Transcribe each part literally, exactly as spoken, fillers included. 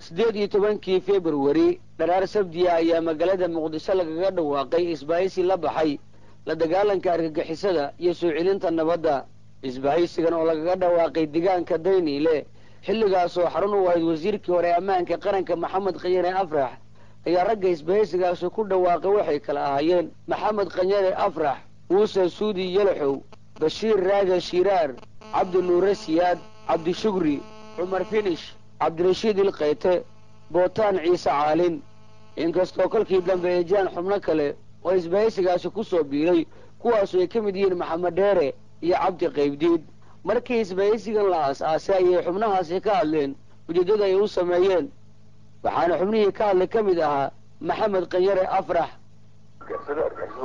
sideed iyo tobankii February dharaar sabdiya ayaa magaalada Muqdisho lagaga dhawaaqay isbahaysi la baxay la dagaalanka argagixisada iyo soo celinta nabadda. isbahaysigan oo lagaga dhawaaqay deegaanka Dayniile xilligaas oo xarun u ahayd wasiirkii hore ammaanka qaranka Maxamed Qanyare Afrax ayaa ragga isbahaysigaas ku dhawaaqay waxay kala ahaayeen Maxamed Qanyare Afrax, Muuse Suudi Yalaxow, Bashiir Raaga Shiraar, Cabdi Nuur Siyaad, Cabdi Shukri, Umar Finish, Cabdirashiid Ilqayte, Bootaan Ciise Caalin. inkastoo kolkii dambe ay jiraan xubno kale oo isbahaysigaasi ku soo biiray kuwaas ay ka mid yihiin Maxamed Dheere iyo Cabdi Qaybdiid. markii isbahaysigan la aasaasay ayay xubnahaasi ka hadleen ujeedada ay u sameeyeen, waxaana xubnihii ka hadlay ka mid ahaa Maxamed Qanyare Afrax. waxaa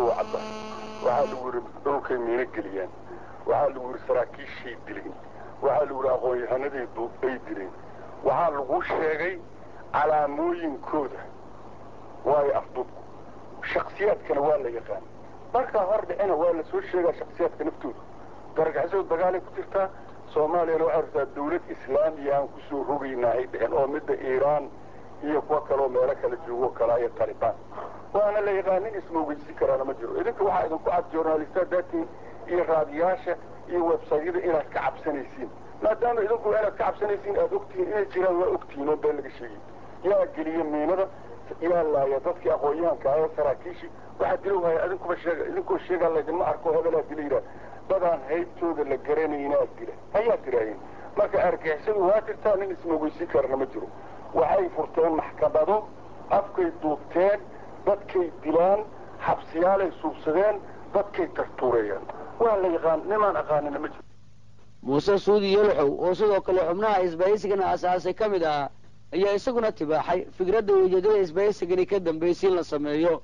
lagu yiri dhulkay miina geliyaan, waxaa lagu yiri saraakiishii dileen, waxaa lagu yiri aqoon-yahanadii ay dileen, waxaa lagu sheegay calaamooyinkooda waayo afduubku, shakhsiyaadkana waa la yaqaan. markaa hor dhicina waa la soo sheegaa shakhsiyaadka naftooda. gargaxisadu dagaalay ku jirtaa, soomaaliyana waxay rabtaa dawlad islaamiya aan kusoo rogaynaa ay dheheen oo midda iiraan iyo kuwa kaloo meelo kala joogo kala iyo talibaan. waana la yaqaanin ismoogeysi karaana ma jiro. idinka waxaa idinku cad journalistaad daatiin iyo raadiyaasha iyo websaytyada inaad ka cabsanaysiin, maadaama idinku inaad ka cabsanaysiin aad ogtihiin inay jiraan waa ogtihiin oo been laga sheegay. yaa geliya miinada, yaa laaya dadkii aqoon-yahanka ah ee saraakiishii waxaa dilow haya idinkuba sheega idinkoo sheegaa laydinma arko hebelaa dila yidhaah dadaan haybtooda la garanaynaad dila ayaa tiraaheen. marka argixisadu waa jirtaa, nin ismoogeysi karana ma jiro. waxay furteen maxkamado, afkay duubteen, dadkay dilaan, xabsiyaalay suubsadeen, dadkay tartuureeyaan. waa la yaqaan, nimaan aqaanina ma jiro. Muuse Suudi Yalaxow oo sidoo kale xubnaha isbahaysigan aasaasay ka mid ah ayaa isaguna tibaaxay fikradda ujeedada isbahaysigani ka dambeysay in la sameeyo.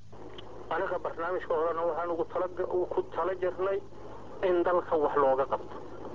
anaga barnaamijka horena waxaan ugu tala ku tala jirnay in dalka wax looga qabto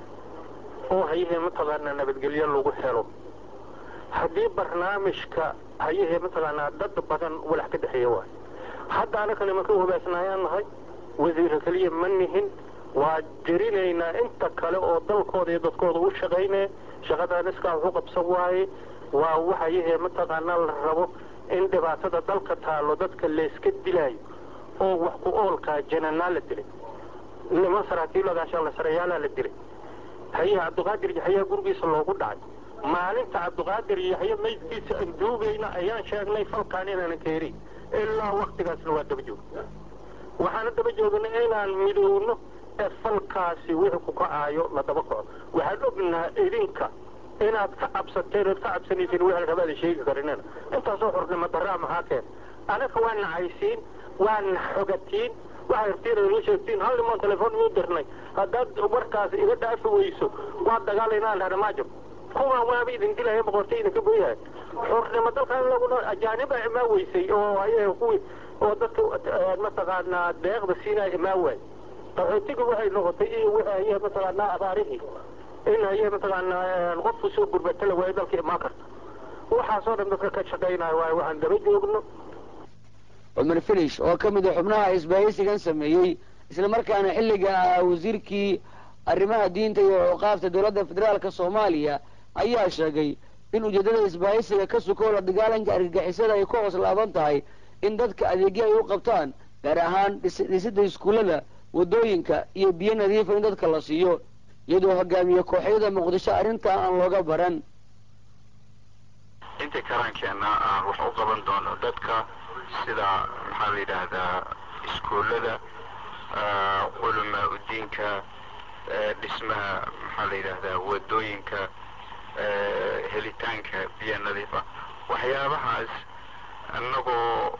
oo hay'adaha mataqaanaa nabadgelyo lagu helo. haddii barnaamijka hay'adaha mataqaanaa dad badan walax ka dhaxeeya waay. hadda anaga nimanka hubaysnaayaan nahay, wasiirka kaliya ma nihin, waa jirinaynaa inta kale oo dalkooda iyo dadkooda u shaqaynaya. shaqadaan iskaa wuxuu qabsan waaye waa waxayahee mataqaanaa la rabo in dhibaatada dalka taalo dadka layska dilaayo oo wax ku oolkaa jananaa la dilay, niman saraakiiladaasha la sarayaalaa la dilay. hayaha cabdiqaadir yaxyaa gurigiisa loogu dhacay. maalinta cabdiqaadir yaxya maydkiisa aan duugayna ayaan sheegnay falkaan inaanan ka herin, ilaa waktigaasna waa daba joog. waxaana daba joognay inaan midowno ee falkaasi wixii ku kacaayo la daba kaco. waxaan ognaha idinka inaad ka cabsateen ood ka cabsanaysiin wixii rabaada sheegi karinana intaasoo xornimo darraa maxaa keen. anaga waa nacaysiin, waa naxogatiin, waxay rabtiin inoo sheegtiin. hal niman telefoon uu dirnay, haddaad warkaas iga dhaafi weyso waa dagaalaynaan dhahna maajab kuwaan waaba idin dilaya boqortay idinka booyahay. xornimo dalkan laguna ajaaniba imaa weysay oo ayaga kuwii oo dadka mataqaanaa deeqda siinaya imaa waay. qaxootiga waxay noqotay iyo waxay mataqaanaa abaarihii in ay mataqaanaa qofku soo gurbato la waayo dalka imaan karta. waxaasoo dhan dadka ka shaqaynaya waayo waxaan daba joogno. Umar Finish oo ka mid ah xubnaha isbahaysigan sameeyey isla markaana xilliga wasiirkii arrimaha diinta iyo awqaafta dowladda federaalka Soomaaliya ayaa sheegay in ujeedada isbahaysiga ka soo koola dagaalanka argagixisada ay ku hoos laaban tahay in dadka adeegyo ay u qabtaan, gaar ahaan dhisidda iskuulada, wadooyinka iyo biyo nadiif ah in dadka la siiyo, iyadoo hogaamiye kooxyada Muqdisho arrintan aan looga baran. inta karankeena aan wax u qaban doono dadka sida maxaa la yidhaahdaa iskuullada, culumaa udiinka, dhismaha maxaa la yidhaahdaa wadooyinka, helitaanka biyo nadiif ah. waxyaabahaas annagoo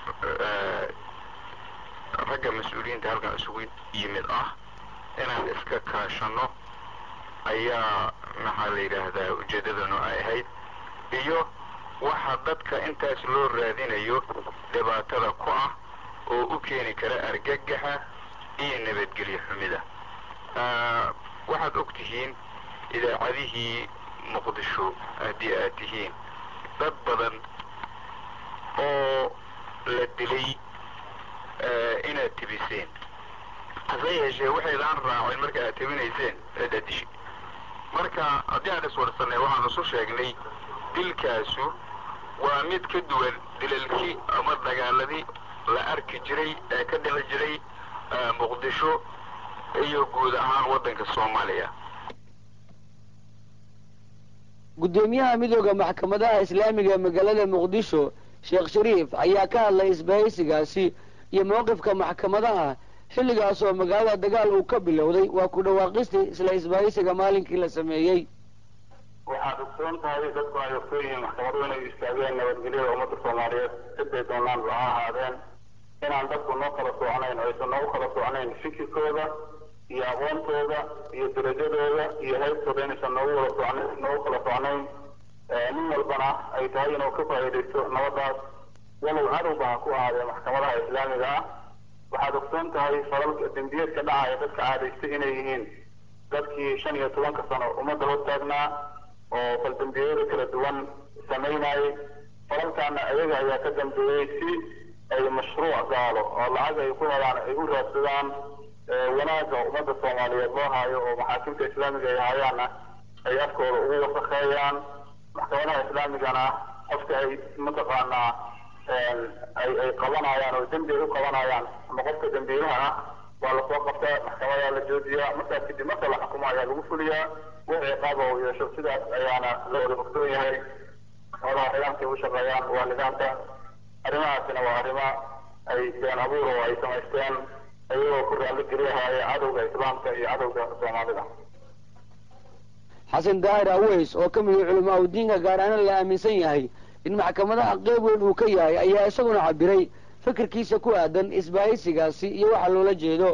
ragga mas-uuliyiinta halkan isugu yimid ah inaan iska kaashano ayaa maxaa la yidhaahdaa ujeedadanu ay ahayd. iyo waxa dadka intaas loo raadinayo dhibaatada ku ah oo u keeni kara argagaxa iyo nabadgelyo xumida. waxaad og tihiin idaacadihii muqdisho haddii aad tihiin dad badan oo la dilay inaad tibiseen, hase yeeshee waxaydaan raacin marka aad tibinayseen aad adishay. marka haddii aan iswarsanay waxaan isu sheegnay dilkaasu waa mid ka duwan dilalkii ama dagaaladii la arki jiray ee ka dhici jiray muqdisho iyo guud ahaan waddanka soomaaliya. gudoomiyaha midooda maxkamadaha islaamiga ee magaalada muqdisho sheekh shariif ayaa ka hadlay isbahaysigaasi iyo mowqifka maxkamadaha xilligaas oo magaalada dagaal uu ka bilowday. waa ku dhawaaqistii isla isbahaysiga maalinkii la sameeyey. waxaad ogsoon tahay dadku ay ogsoon yihiin maxkamaduhu inay istaageen nabadgelyada ummadda soomaaliyeed siday doonaan ha ahaadeen inaan dadku noo kala socnayn oo aysan noogu kala socnayn fikirkooda iyo aqoontooda iyo darajadooda iyo haybtooda inaysan noogu wada socnayn noogu kala socnayn nin walbana ay tahay inuu ka faa'iidaysto nabadaas walow cadowba ha ku ahaadee maxkamadaha islaamiga ah. waxaad ogsoon tahay falalka dembiyeedka dhacaya dadka caadaystay inay yihiin dadkii shan iyo tobanka sano ummadda hor taagnaa oo faldambiyada kala duwan samaynayay. falalkaana ayaga ayaa ka dambeeyey si ay mashruuc gaalo oo lacag ay ku helaan ay u raadsadaan wanaagga ummadda soomaaliyeed loo haayo oo maxaakimta islaamiga ay haayaanna ay afkooda ugu wasakheeyaan. maxkamadaha islaamigana qofka ay mataqaanaa ay ay qabanayaan oo dembi ay u qabanayaan ama qofka dembiilaha ah waa lasoo qabtaa maxkamadaa la joojiyaa markaas kadib marka la xukumo ayaa lagu fuliyaa wixii qaaba uu yeesho. sidaas ayaana la wada ogsoon yahay maxkamadaha nidaamkay u shaqeeyaan waa nidaamka. arrimahaasina waa arrimo ay been abuur oo ay samaysteen ayagoo ku raalli geliyahaya cadowga islaamka iyo cadowga soomaalida. xasan daahir aweys oo ka mid ah culamaa u diinka gaar ahaan la aaminsan yahay in maxkamadaha qeyb weyn uu ka yahay ayaa isaguna cabiray fikirkiisa ku aadan isbahaysigaasi iyo waxa loola jeedo.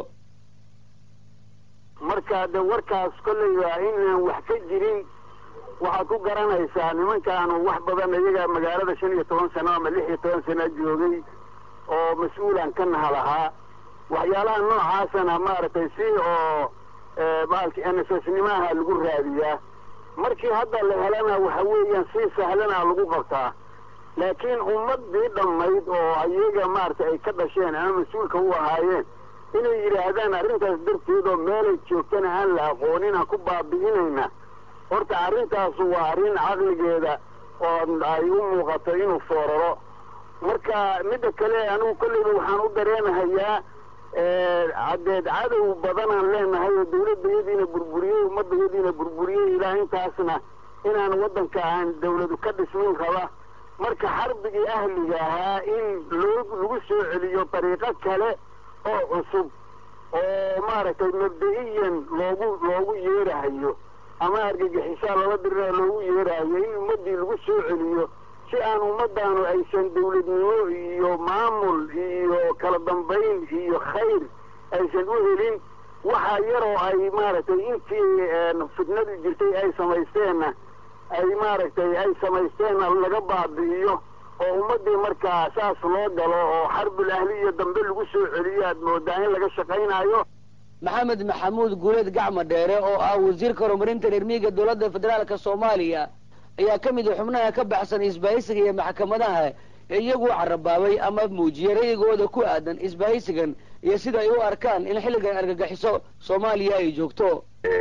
marka de warkaas kolley waa inaan wax ka jirin. waxaad ku garanaysaa nimankaanu wax badan iyaga magaalada shan iyo toban sano ama lix iyo toban sano joogay oo mas-uulan ka naha lahaa. waxyaalaha noocaasana maaragtay si oo baalki n s s nimaha lagu raadiyaa. markii hadda la helana waxa weeyaan si sahlana lagu qabtaa. laakiin ummadii dhammayd oo ayaga maaragtay ay ka dhasheen ama mas-uulka u ahaayeen inay yidhaahdaan arrintaas darteed oo meelay joogtana aan la aqoonin aan ku baabi'inayna. horta arrintaas waa arrin caqligeeda oo ay u muuqato inuu fooraro. marka midda kale anigu kolleyba waxaan u dareenahayaa caddeed cadow badanaan leenahay oo dawladayadiina burburiyey ummadayadiina burburiyey ilaa intaasna inaan waddanka aan dawladu ka dhismin raba. marka xarbigii ahliga ahaa in loo lagu soo celiyo dariiqo kale oo cusub oo maaragtay mabda'iyan loogu loogu yeerahayo ama argagixisaa laba dirina loogu yeerahayo in ummaddii lagu soo celiyo si aan ummadaanu aysan dawladnimo iyo maamul iyo kala dambayn iyo khayr aysan u helin. waxaa yaroo ay maaragtay intii fitnadu jirtay ay samaysteenna ay maaragtay ay samaysteenna laga baabi'iyo oo ummaddii markaa saas loo galo oo xarbul ahliya dambe lagu soo celiyo aad moodaa in laga shaqaynayo. maxamed maxamuud guuleed gacmo dheere oo ah wasiirka horumarinta reer miyiga dowladda federaalka soomaaliya ayaa ka mid ah xubnaha ka baxsan isbahaysiga iyo maxkamadaha ee iyagu carabaabay ama muujiyay ra'yigooda ku aadan isbahaysigan iyo sida ay u arkaan in xilligan argagixiso soomaaliya ay joogto.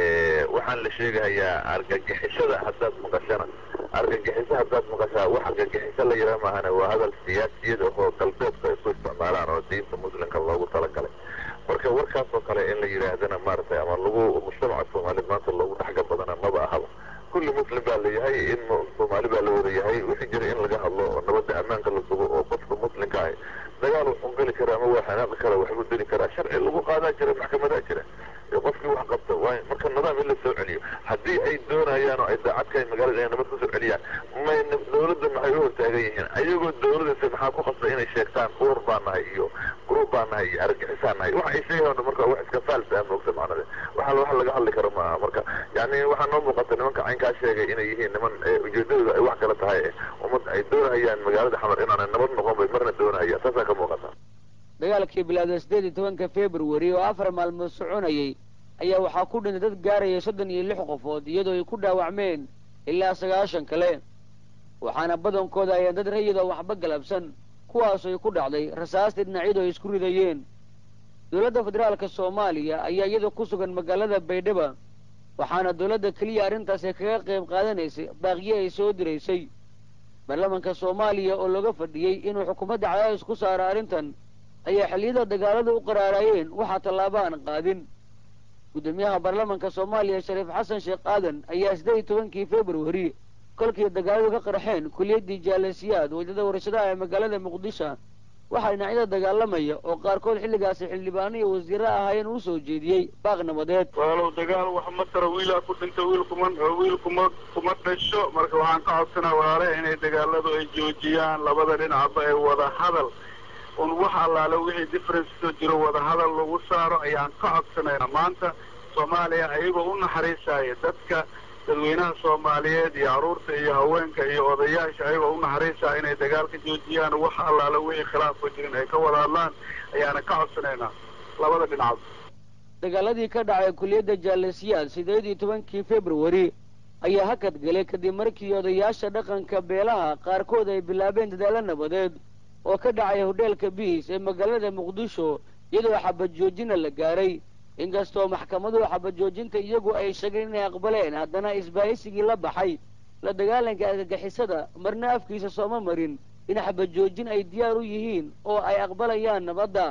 waxaan la sheegayaa argagixisada haddaad maqashana argagixiso haddaad maqashaa wax argagixiso la yidhaha maahane waa hadal siyaasiyad oo galbeedka ay ku isticmaalaan oo diinta muslimka loogu talagalay. marka warkaas oo kale in la yidhaahdana maaragtay ama lagu mujtamaca soomaaliyeed maanta loogu dhexgal badana maba ahaba. kulli muslim baa layahay in soomaali baa la wada yahay. wixii jira in laga hadlo oo nabadda ammaanka la sugo oo qofka muslimka ah dagaal wuxuu geli karaa ama waa xanaaqi karaa waxbuu deli karaa. sharci lagu qaadaa jira maxkamadaa jira ee qofkii wax qabta waay marka nidaam in la soo celiyo haddii ay doonayaan oo ay daacadka magaalada ay nabad ku soo celiyaan may dawladda maxay u hortaagan yihiin ayagoo dawladdaasi maxaa ku qasbay inay sheegtaan uur baa nahay iyo gruub baa nahay iyo argixisaan nahay waxa ay sheegayaan marka wax iska faalsa moogta macnada waxa wax laga hadli karo maaha. marka yani waxaa noo muuqata nimanka caynkaa sheegay inay yihiin niman ujeedadooda ay wax kala tahay ummad ay doonayaan magaalada xamar inaanay nabad noqon bay marna doonayaan taasaa ka muuqata. dagaalkii bilaawday sideed iyo tobanka february oo afar maalmood soconayay ayaa waxaa ku dhintay dad gaaraya soddon iyo lix qofood iyadoo ay ku dhaawacmeen ilaa sagaashan kale. waxaana badankooda ayaan dad rayida waxba galabsan kuwaasoo ay ku dhacday rasaastii dhinacyadu ay isku ridayeen. dowladda federaalka soomaaliya ayaa iyada ku sugan magaalada baydhabo waxaana dowladda keliya arrintaasi kaga qayb qaadanaysay baaqiye ay soo diraysay baarlamanka soomaaliya oo looga fadhiyey inuu xukuumadda cadaadis ku saaro arrintan ayaa xilliyada dagaaladu u qaraarayeen waxaa tallaaba aan qaadin guddoomiyaha baarlamanka soomaaliya shariif xasan sheekh aadan ayaa siddeed iyo tobankii februari kolkii dagaaladu ka qarxeen kuliyaddii jaalasiyaad waddada warshadaha ee magaalada muqdisho waxaa dhinacyada dagaalamaya oo qaarkood xilligaasi xildhibaano iyo wasiirro ahaayeen uu soo jeediyey baaq nabadeed walaalow dagaal wax ma taro wiilaa ku dhinta wiil kuma wiil kuma kuma dhasho marka waxaan ka codsanaa walaale inay dagaaladu ay joojiyaan labada dhinacba ee wada hadal un wax allaale wixii difference soo jiro wada hadal lagu saaro ayaan ka codsanayna maanta soomaaliya ayagoo u naxariisaya dadka dadweynaha soomaaliyeed iyo carruurta iyo haweenka iyo odayaasha ayagoo u naxariisaya inay dagaalka joojiyaan wax allaale wixii khilaaf ku jirin ay ka wada hadlaan ayaana ka codsanaynaa labada dhinacba dagaaladii ka dhacay kuliyadda jaalasiyaad siddeed iyo tobankii februari ayaa hakad galay kadib markii odayaasha dhaqanka beelaha qaarkood ay bilaabeen dadaalo nabadeed oo ka dhacay hodheelka biis ee magaalada muqdisho iyadoo xabad joojina la gaaray inkastoo maxkamaduhu xabad joojinta iyagu ay sheegeen inay aqbaleen haddana isbaahisigii la baxay la dagaalanka argagixisada marna afkiisa sooma marin in xabad joojin ay diyaar u yihiin oo ay aqbalayaan nabadda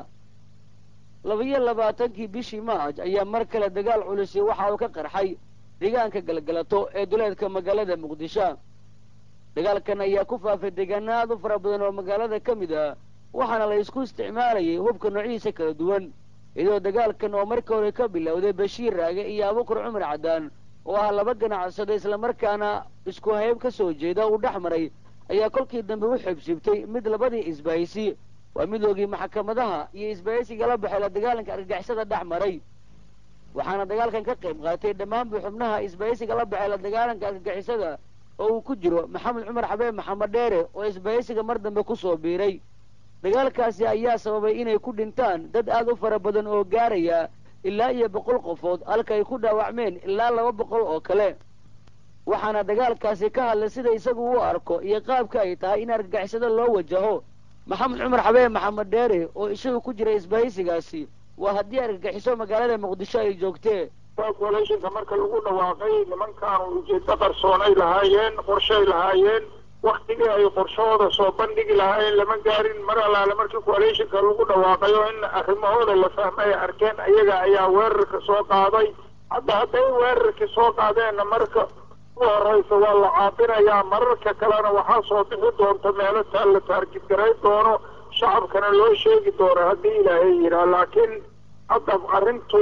laba-iyo labaatankii bishii maaj ayaa mar kale dagaal culisi waxa uu ka qarxay deegaanka galgalato ee duleedka magaalada muqdisho dagaalkan ayaa ku faafay deegaano aad u fara badan oo magaalada ka mid ah waxaana la isku isticmaalayay hubka noocihiisa kala duwan iyadoo dagaalkan oo markii hore ka bilowday bashiir raage iyo abukar cumar caddaan oo ah laba ganacsada islamarkaana isku hayb ka soo jeeda uu dhex maray ayaa kolkii dambe u xibsibtay mid labadii isbaahisi waa midoogii maxkamadaha iyo isbaahisiga la baxay la dagaalanka argagixisada dhex maray waxaana dagaalkan ka qayb qaatay dhammaanba xubnaha isbaahisiga la baxay la dagaalanka argagixisada oo uu ku jiro maxamed cumar xabeeb maxamed dheere oo isbaahisiga mar dambe ku soo biiray dagaalkaasi ayaa sababay inay ku dhintaan dad aad u fara badan oo gaaraya ilaa iyo boqol qofood halka ay ku dhaawacmeen ilaa laba boqol oo kale waxaana dagaalkaasi ka hadlay sida isagu u arko iyo qaabka ay tahay in argagixisada loo wajaho maxamed cumar xabeeb maxamed dheere oo isagu ku jira isbaahisigaasi waa haddii argagixiso magaalada muqdisho ay joogtee coalitionka marka lagu dhawaaqay nimankaanu ujeeddo qarsoonay lahaayeen qorshay lahaayeen waktigii ay qorshahooda soo bandhigi lahaayeen lama gaarin mar allaale markii coalitionka lagu dhawaaqay oo in arrimahooda la fahmay arkeen ayaga ayaa weerarka soo qaaday hadda hadday weerarkii soo qaadeenna marka u horeysa waa la caabinayaa mararka kalena waxaa soo bixi doonta meelo taa la taargidgaray doono shacabkana loo sheegi doono haddii ilaahay yidhaah laakiin hadda arrintu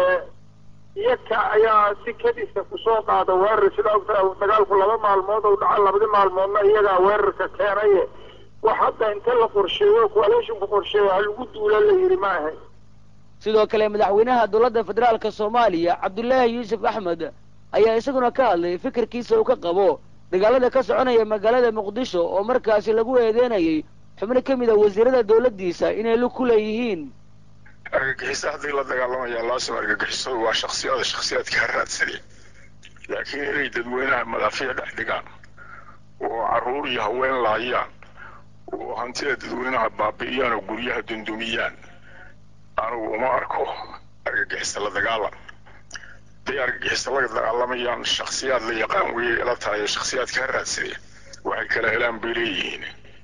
iyaka ayaa si kadisa kusoo qaada weerar sida ogtaa dagaalku laba maalmood oo dhaca labadii maalmoodna iyagaa weerarka keenaye wax hadda inta la qorsheeyo coalitionku qorsheeyo ha lagu duula la yidhi ma ahayn sidoo kale madaxweynaha dowladda federaalka soomaaliya cabdullaahi yuusuf axmed ayaa isaguna ka hadlay fikirkiisa uu ka qabo dagaalada ka soconaya magaalada muqdisho oo markaasi lagu eedeynayay xubno ka mid a wasiirada dowladdiisa inay lug ku leeyihiin argagixiso haddii la dagaalamaya laasoo argagixisadu waa shaksiyada shaksiyaadka ha raadsaneen laakiin inay dadweynaha madaafiic dhex dhigaan oo carruur iyo haween laayaan oo hantida dadweynaha baabi'iyaan oo guryaha dundumiyaan anugu uma arko argagixiso la dagaalan hadday argagixiso la dagaalamayaan shaksiyaad la yaqaan weyay ila tahay shaksiyaadka ha raadsaneen waxay kala helaan bay leeyihiin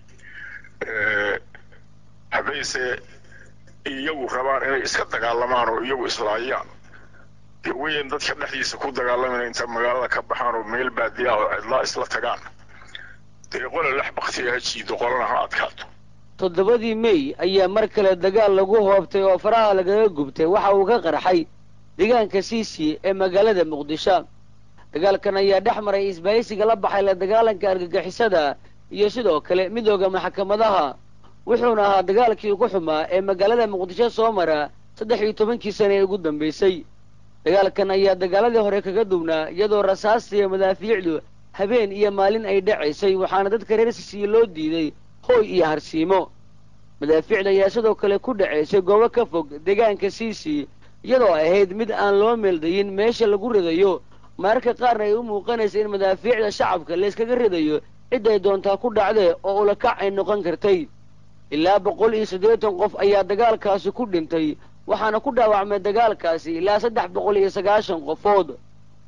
haddayse iyagu rabaan inay iska dagaalamaan oo iyagu islaayaan dee weyn dadka dhexdiisa ku dagaalamayna inta magaalada ka baxaan oo meel baadiya oo cidlaa isla tagaan dee qola lex baktiya ha jiido qolana ha adkaato toddobadii mey ayaa mar kale dagaal lagu hoobtay oo faraha lagaga gubtay waxa uu ka qarxay deegaanka siisi ee magaalada muqdisho dagaalkan ayaa dhex maray isbaahisiga la baxay la dagaalanka argagixisada iyo sidoo kale midooda maxkamadaha wuxuuna ahaa dagaalkii ugu xumaa ee magaalada muqdisho soo mara saddex iyo tobankii sane ee ugu dambaysay dagaalkan ayaa dagaaladii hore kaga duwnaa iyadoo rasaasta iyo madaafiicdu habeen iyo maalin ay dhacaysay waxaana dadka reer sisiye loo diiday hooy iyo harsiimo madaafiicda ayaa sidoo kale ku dhacaysay goobo ka fog deegaanka siisi iyadoo ahayd mid aan loo meeldayin meesha lagu ridayo mararka qaarna ay u muuqanaysa in madaafiicda shacabka la iskaga ridayo cidday doontaa ku dhacdee oo ulakac ay noqon kartay ilaa boqol iyo siddeetan qof ayaa dagaalkaasi ku dhintay waxaana ku dhaawacmay dagaalkaasi ilaa saddex boqol iyo sagaashan qofood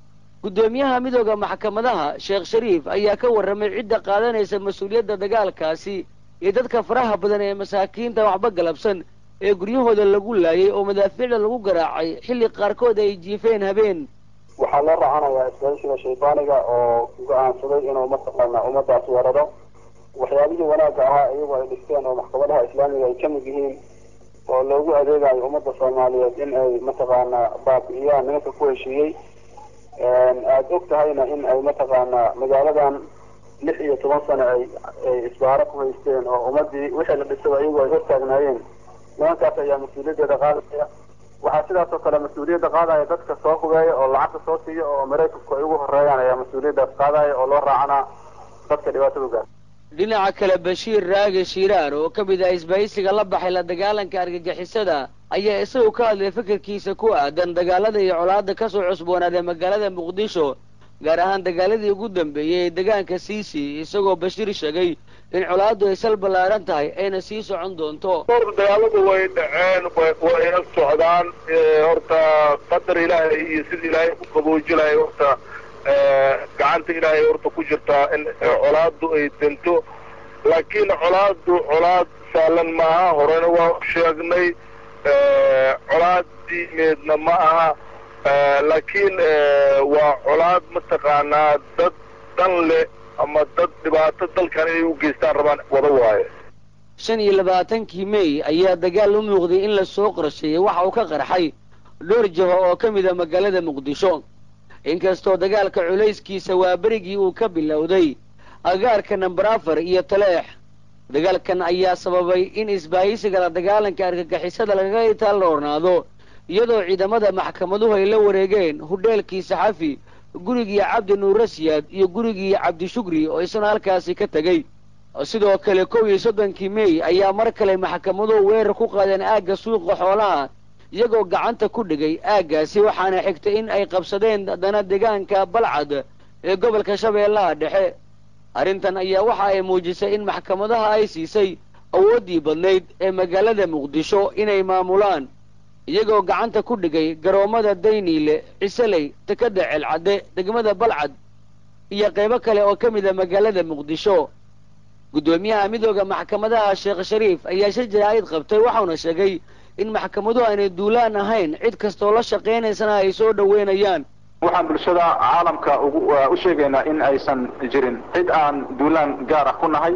guddoomiyaha midooda maxkamadaha sheekh shariif ayaa ka warramay cidda qaadanaysa mas-uuliyadda dagaalkaasi iyo dadka faraha badan ee masaakiinta waxba galabsan ee guryahooda lagu laayay oo madaafiicda lagu garaacay xilli qaarkood ay jiifeen habeen. waxaa loo raacanayaa isbahaysiga shaydaaniga oo go'aansaday inuu mataqaanaa ummadaas weeraro waxyaabihii wanaagga ahaa iyagoo ay dhisteen oo maxkamadaha islaamiga ay ka mid yihiin oo loogu adeegayo ummadda soomaaliyeed in ay mataqaanaa baabi'iyaan nimanka ku heshiiyey aada og tahayna in ay mataqaanaa magaaladan lix iyo toban sano ay ay isbaaro ku haysteen oo ummadii wixii la dhisaba iyagoo ay hortaagnaayeen nimankaas ayaa mas-uuliyaddeeda qaadaya waxaa sidaas oo kale mas-uuliyadda qaadaya dadka soo hubeeya oo lacagta soo siiya oo maraykanku ay ugu horeeyaan ayaa mas-uuliyaddaas qaadaya oo loo raacanaa dadka dhibaatada gaar. dhinaca kale bashiir raage shiiraar oo ka mid ah isbahaysiga la baxay la dagaalanka argagixisada ayaa isagu ka hadlay fikirkiisa ku aadan dagaalada iyo colaada kasoo cusboonaaday magaalada muqdisho gaar ahaan dagaaladii ugu dambeeyey ee deegaanka siisi isagoo bashiir sheegay in colaadu ay sal ballaaran tahay ayna sii socon doonto. dagaaladu way dhaceen way ag socdaan horta qadar ilaahay iyo sida ilaahay ku qaboojinaya horta gacanta ilaahay horta ku jirtaa in colaadu ay dento laakiin colaadu colaad saalan maaha horena waa sheegnay colaad diimeedna ma aha laakiin waa colaad mataqaanaa dad dan leh ama dad dhibaato dalkan inay u geystaan rabaan wada waaye. shan iyo labaatankii may ayaa dagaal u muuqday in la soo qorsheeyey waxa uu ka qarxay dhowr jaho oo ka mid a magaalada muqdisho inkastoo dagaalka culayskiisa waa berigii uu ka bilowday agaarka nambar afar iyo taleex. dagaalkan ayaa sababay in isbaahaysiga la dagaalanka argagixisada lagaga itaalroornaado iyadoo ciidamada maxkamaduhu ay la wareegeen hudheelkii saxafi gurigii cabdi nuure siyaad iyo gurigii cabdi shukri oo isna halkaasi ka tegey. sidoo kale kow iyo soddonkii may ayaa mar kale maxkamaduhu weerar ku qaadeen aagga suuqa xoolaha iyagoo gacanta ku dhigay aaggaasi waxaana xigtay in ay qabsadeen haddana deegaanka balcad ee gobolka shabeellaha dhexe. arrintan ayaa waxa ay muujisay in maxkamadaha ay siisay awooddii badnayd ee magaalada muqdisho inay maamulaan iyagoo gacanta ku dhigay garoomada dayniile cisaley dekada celcadde degmada balcad iyo qaybo kale oo ka mid a magaalada muqdisho. guddoomiyaha midooda maxkamadaha sheekh shariif ayaa shir jaraa'id qabtay waxauna sheegay in maxkamaduhu aanay duulaan ahayn cid kastoo la shaqaynaysana ay soo dhaweynayaan. waxaan bulshada caalamka u sheegaynaa in aysan jirin cid aan duulaan gaar ah ku nahay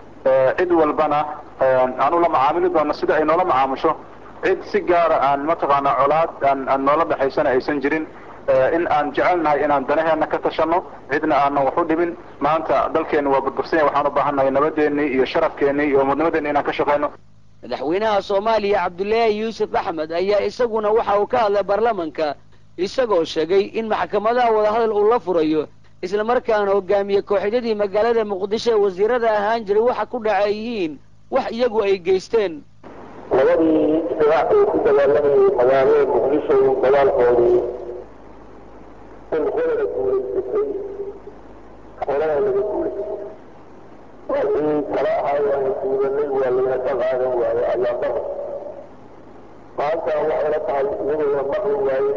cid walbana aan ula macaamili doono sida ay noola macaamusho cid si gaara aan mataqaanaa colaad aan noola dhexaysana aysan jirin in aan jecelnahay inaan danaheena ka tashano cidna aanan wax u dhibin. maanta dalkeena waa burbursanya waxaan u baahannahay nabadeennii iyo sharafkeennii iyo ummadnimadeenni inaan ka shaqayno. madaxweynaha soomaaliya cabdullaahi yuusuf axmed ayaa isaguna waxa uu ka hadlay baarlamanka isagoo sheegay in maxkamadaha wadahadal uu la furayo isla markaana hogaamiye kooxyadii magaalada muqdisho ee wasiirada ahaan jiray waxa ku dhaca ay yihiin wax iyagu ay geysteen. labadii dhinac ee ku dagaalamayay magaalada muqdisho dagaalkoodii in qolada guulaysatay qolada laga guulaystay wixii kala ahaayaan guudanay waa laga ka qaadan waaye ayaa dara maanta waxay la tahay iyagoo maqli waayey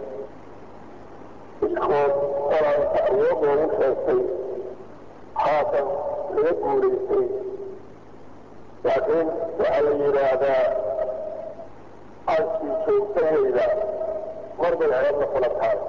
iskood qolaanka awood loogu sheegtay haatan laga guulaystay laakiin waxaa la yidhaahdaa aankii joogta weyda marbay ceebna kula tahay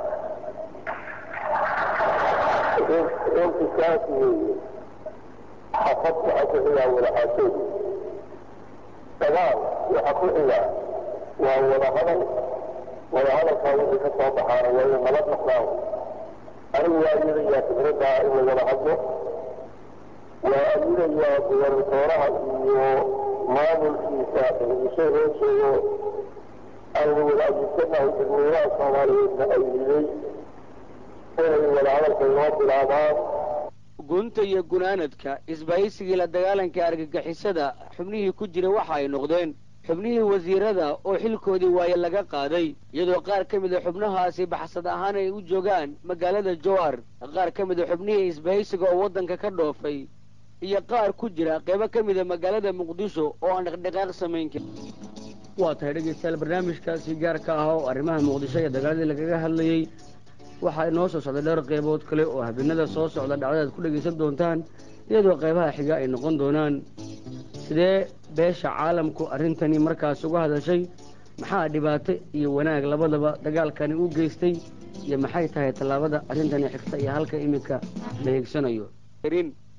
runtii saas weeye xafad waxa ku xigaa wadaxaajood dagaal waxa ku xigaa waa wadahadal wadahadalkaa wixii ka soo baxaana waa inay nabad noqdaan. anigu waa ayadayaa fikraddaa in la wada hadlo waa ayadayaa gobernatooraha iyo maamulkiisa muqdisho loo joogo aynu wada ajirsanahay dadweynaha soomaaliyeedna ay yidhay inay wadahadalka inoo bilaabaan. gunta iyo gunaanadka isbahaysigii la dagaalanka argagixisada xubnihii ku jira waxa ay noqdeen xubnihii wasiirada oo xilkoodii waaye laga qaaday iyadoo qaar ka mid a xubnahaasi baxsad ahaan ay u joogaan magaalada jowhar. qaar ka mid a xubnihii isbahaysiga oo waddanka ka dhoofay iyo qaar ku jira qaybo ka mid a magaalada muqdisho oo aan dhaqdhaqaaq samayn karin. waa tahay dhegeystayaal barnaamijkaasi gaarka ah oo arrimaha muqdisho iyo dagaaladii lagaga hadlayey waxaa inoo soo socda dhowr qaybood kale oo habeenada soo socda dhacdadaad ku dhegaysan doontaan iyadoo qaybaha xiga ay noqon doonaan sidee beesha caalamku arrintani markaas uga hadashay, maxaa dhibaato iyo wanaag labadaba dagaalkani u geystay, iyo maxay tahay tallaabada arrintani xigta iyo halka iminka la higsanayo.